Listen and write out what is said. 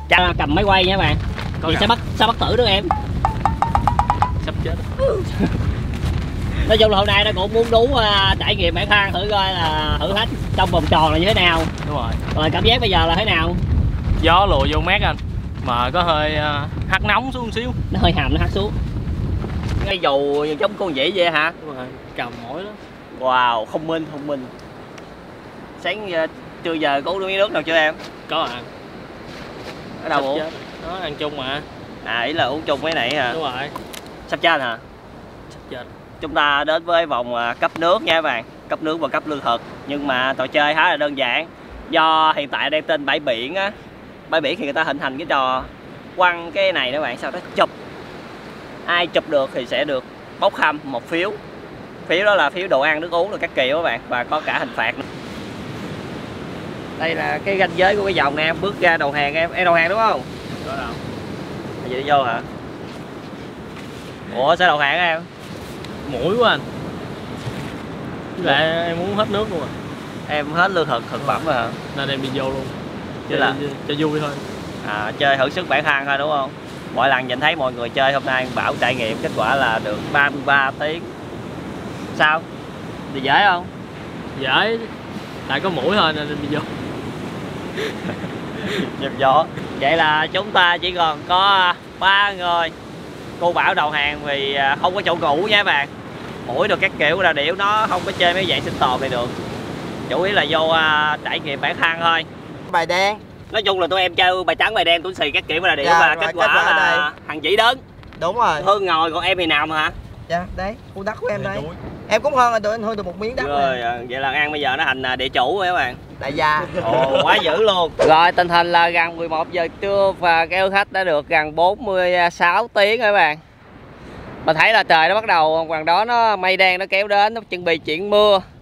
Chắc cầm máy quay nha các bạn. Thì sẽ bắt tử được em. Sắp chết. Nói chung là hôm nay nó cũng muốn đú trải nghiệm bản thân thử coi là thử thách trong vòng tròn là như thế nào. Đúng rồi. Rồi cảm giác bây giờ là thế nào? Gió lùa vô mát anh, mà có hơi hắt nóng xuống một xíu. Nó hơi hầm, nó hắt xuống. Cái dù giống con dĩ vậy hả? Đúng rồi, cầm mỏi lắm. Wow, thông minh. Sáng trưa giờ có uống miếng nước nào chưa em? Có à. Ở đâu uống? Nó ăn chung mà. À, ý là uống chung mấy nãy hả? Đúng rồi. Sắp chết hả? Sắp chết. Chúng ta đến với vòng cấp nước nha các bạn. Cấp nước và cấp lương thực. Nhưng mà trò chơi khá là đơn giản. Do hiện tại đang trên bãi biển á. Bãi biển thì người ta hình thành cái trò quăng cái này các bạn, sau đó chụp. Ai chụp được thì sẽ được bốc thăm một phiếu. Phiếu đó là phiếu đồ ăn, nước uống rồi các kiểu các bạn. Và có cả hình phạt nữa. Đây là cái ranh giới của cái vòng này, em bước ra đầu hàng em. Em đầu hàng đúng không? Có đâu. Vậy đi vô hả? Ủa sao đầu hàng em? Mũi quá anh. Với lại em muốn hết nước luôn à. Em hết lương thực phẩm rồi hả? Nên em đi vô luôn. Chứ là cho vui thôi. À, chơi thử sức bản thân thôi đúng không? Mỗi lần nhìn thấy mọi người chơi, hôm nay Bảo trải nghiệm kết quả là được 33 tiếng. Sao? Thì dễ không? Dễ. Tại có mũi thôi nên em đi vô. Nhập gió. Vậy là chúng ta chỉ còn có 3 người. Cô Bảo đầu hàng vì không có chỗ ngủ nha các bạn. Mũi được các kiểu là điểu, nó không có chơi mấy dạng sinh tồn này được. Chủ yếu là vô trải nghiệm bản thân thôi. Bài đen. Nói chung là tụi em chơi bài trắng bài đen túi xì các kiểu là điểu, Dạ, và rồi, kết quả là thằng Vĩ đến. Đúng rồi. Hương ngồi, còn em thì nào mà hả? Dạ, đấy, khu đất của em đây. Em cũng hơn rồi, tụi anh hơn được một miếng đất rồi. Vậy là An bây giờ nó thành địa chủ rồi các bạn. Đại gia. Ồ, quá dữ luôn. Rồi tình hình là gần 11 giờ trưa và cái thử thách đã được gần 46 tiếng rồi các bạn. Mình thấy là trời nó bắt đầu gần đó, nó mây đen nó kéo đến, nó chuẩn bị chuyển mưa.